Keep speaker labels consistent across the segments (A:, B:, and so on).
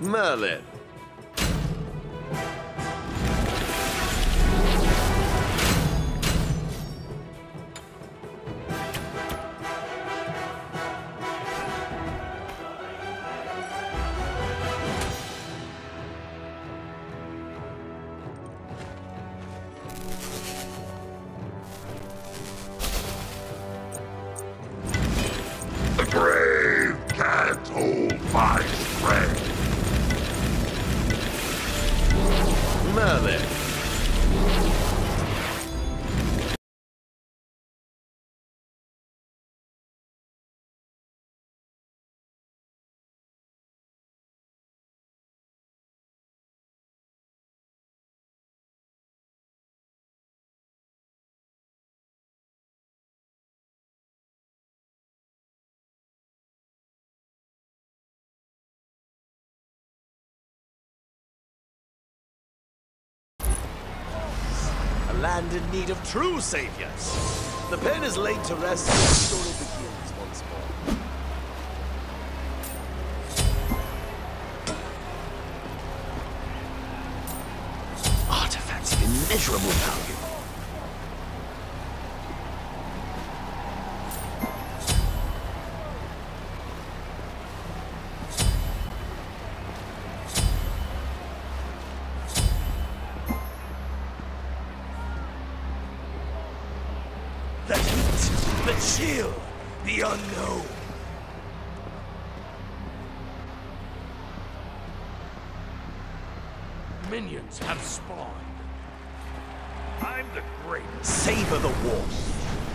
A: Merlin.
B: The grave can't hold my strength.
A: Merlin. A land in need of true saviors. The pen is laid to rest and the story begins once more. Artifacts of immeasurable value. The heat, the chill, the unknown.
C: Minions have spawned. I'm the greatest.
A: Savor the warmth.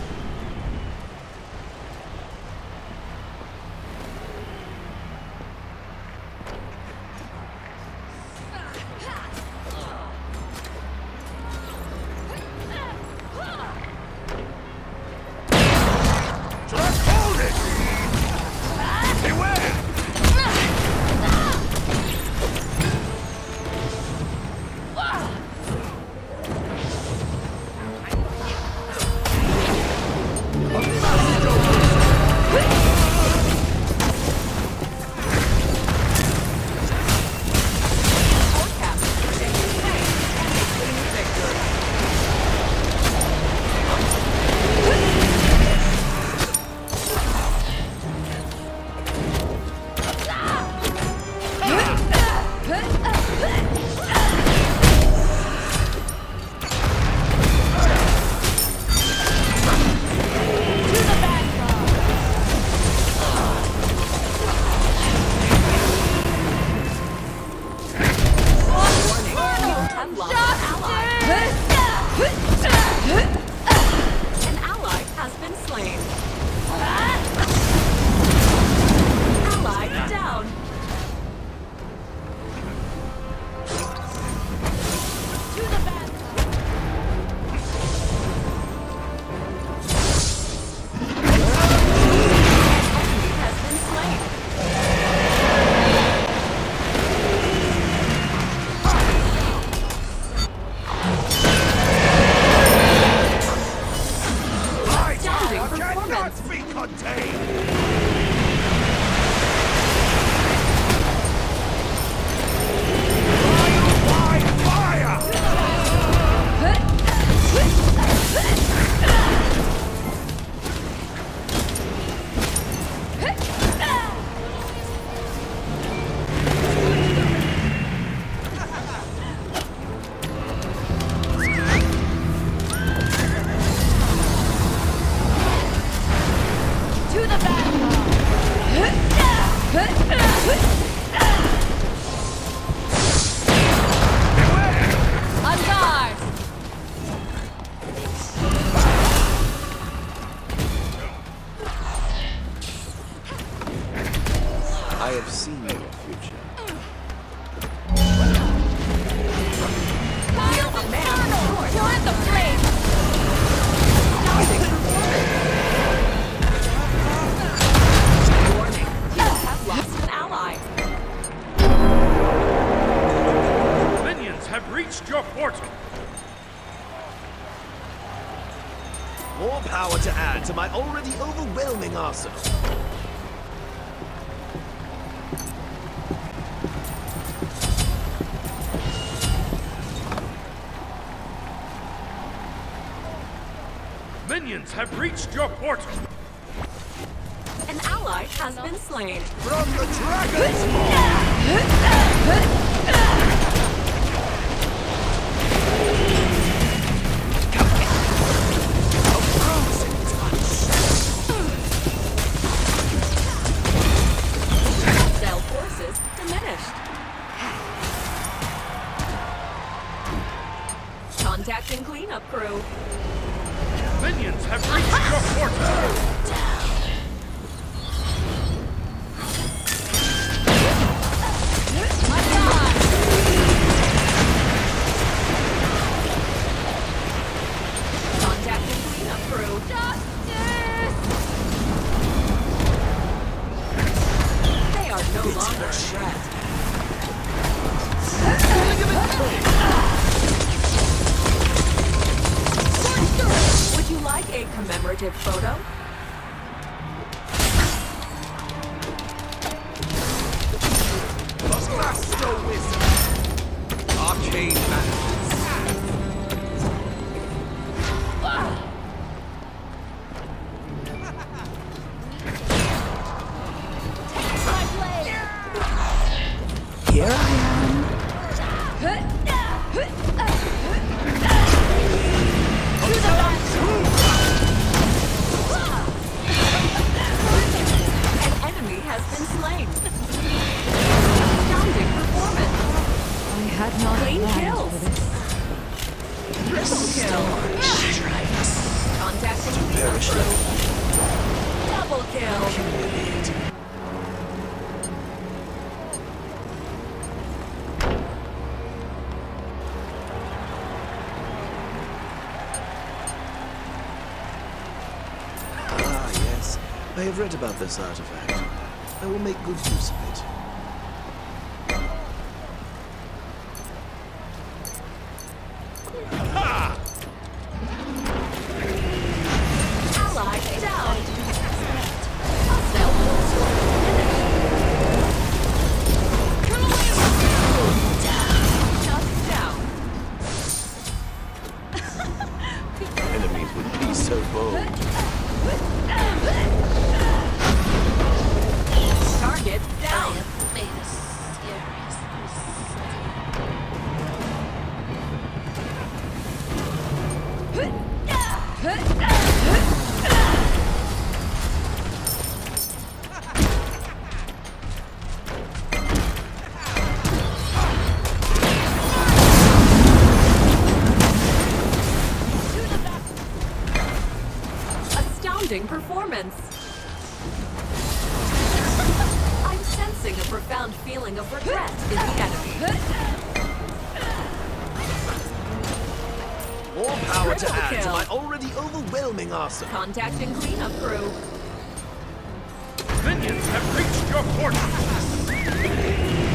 A: I have seen your future.
D: You're in the flame! Warning, you have lost an ally.
C: Minions have reached your portal.
A: More power to add to my already overwhelming arsenal.
C: Minions have reached your portal.
D: An ally has been slain.
A: From the dragon's
D: Cell forces diminished. Contacting cleanup crew.
C: Minions have reached your portal.
D: Contacting cleanup crew. They are no longer a threat. Would you like a commemorative photo?
A: Master Wizard. Arcane Madness.
E: Here I am.
D: An enemy has been slain. Astounding performance.
E: I had not
D: Clean
E: planned
D: kills.
E: for this.
D: Triple kill. Contacting cleanup crew. Double kill.
A: Ah, yes. I have read about this artifact. I will make good use of it.
D: Ally down. Hostile forces diminished. Shut down.
A: Enemies would be so bold.
D: Target down. Astounding performance. I'm sensing a profound feeling of regret in the enemy.
A: More power to
D: Triple
A: add to
D: kill.
A: my already overwhelming arsenal.
D: Contacting cleanup crew.
C: Minions have reached your portal.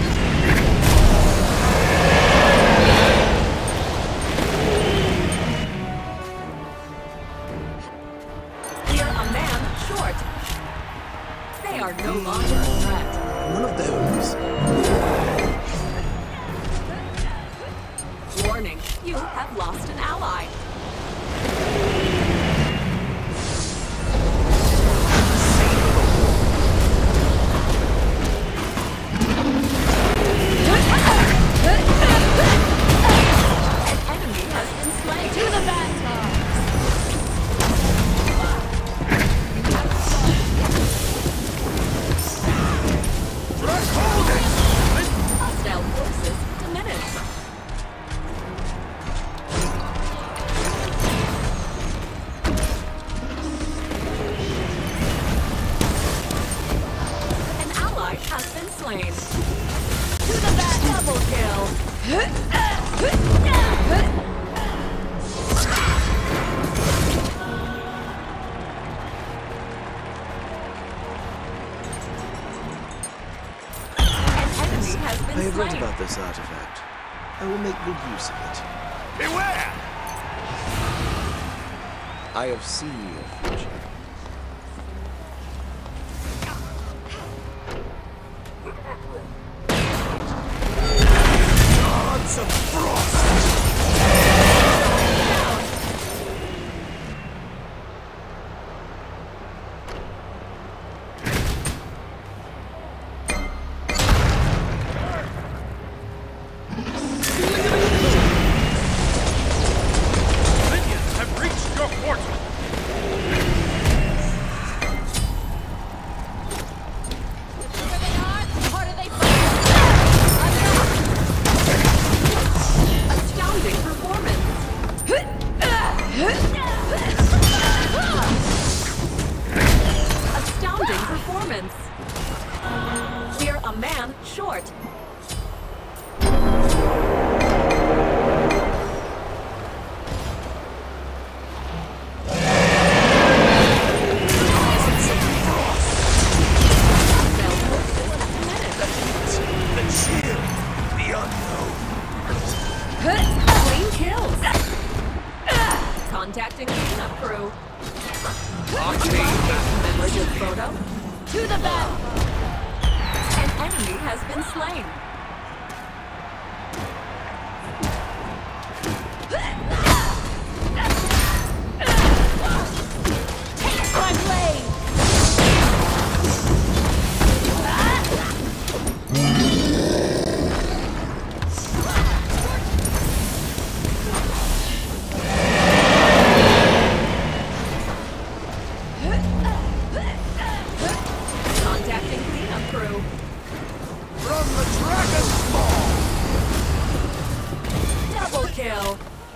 D: We're a man short. They are no longer a threat.
A: One of those.
D: Warning, you have lost an ally. An enemy has been slain. To the Hostile forces diminished. An ally has been slain. To the back, double kill. An enemy has been
A: I have read
D: slain.
A: about this artifact. I will make good use of it.
C: Beware!
A: I have seen your future. Gods of Frost!
D: performance. We're a man short.
A: The chill, the unknown.
D: Clean kills. Contacting cleanup crew. Commemorative photo. To the battle. An enemy has been slain. Take my blade. Contacting cleanup crew.
A: From the dragon's maw.
D: Double kill.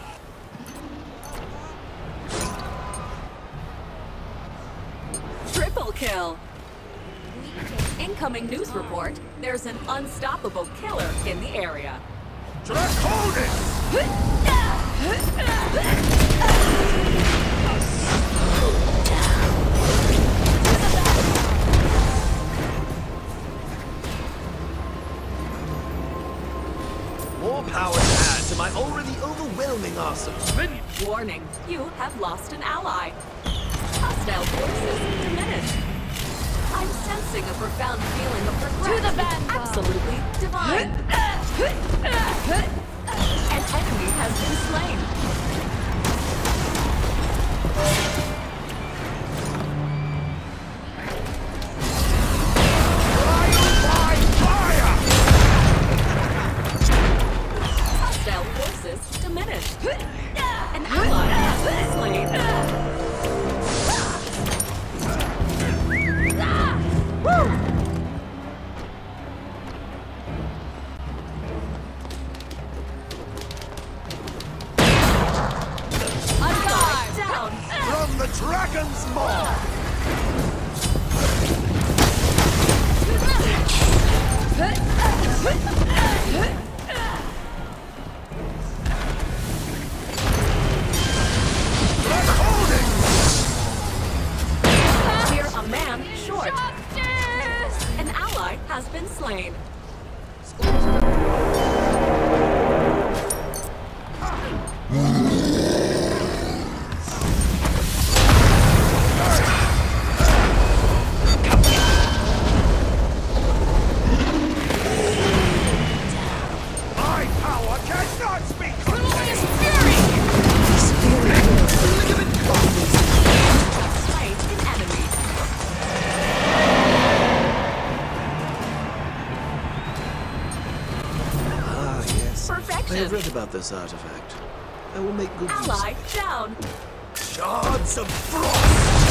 D: Triple kill. Incoming news report. There's an unstoppable killer in the area.
A: Draconis! More power to add to my already overwhelming arsenal.
C: Minions.
D: Warning, you have lost an ally. Hostile forces diminished. I'm sensing a profound feeling of regret.
E: To the vanguard.
D: Absolutely divine. An enemy has been slain. Hostile forces diminished. An ally has been slain. Ally down.
A: From the dragon's maw.
D: We're a man short. An ally has been slain.
A: My power cannot be contained.
D: Slain an enemy.
A: Ah, yes. I have
D: Perfection.
A: read about this artifact. I will make good use of
D: Ally
A: it.
D: down.
A: Shards of frost!